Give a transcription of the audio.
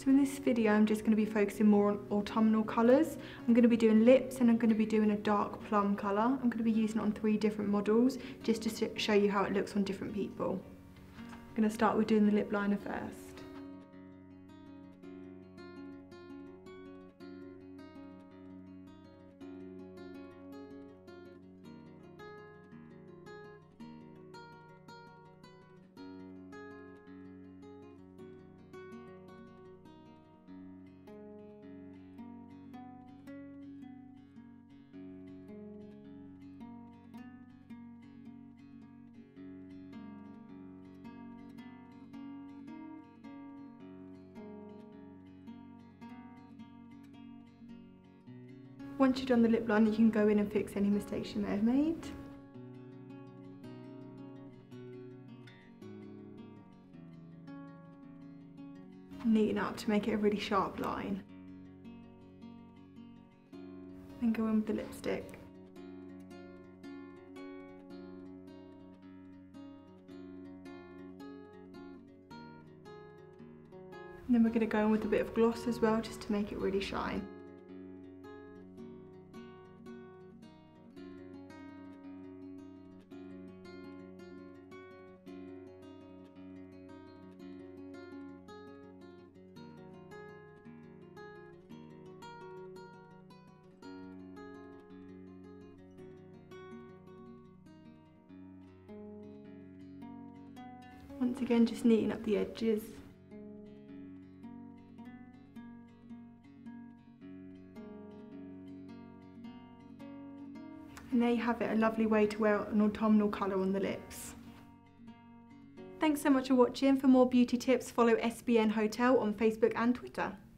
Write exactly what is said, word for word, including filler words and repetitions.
So in this video I'm just going to be focusing more on autumnal colours. I'm going to be doing lips and I'm going to be doing a dark plum colour. I'm going to be using it on three different models just to show you how it looks on different people. I'm going to start with doing the lip liner first. Once you've done the lip liner, you can go in and fix any mistakes you may have made. Neaten up to make it a really sharp line. Then go in with the lipstick. And then we're going to go in with a bit of gloss as well, just to make it really shine. Once again, just neaten up the edges. And there you have it, a lovely way to wear an autumnal colour on the lips. Thanks so much for watching. For more beauty tips, follow S B N Hotel on Facebook and Twitter.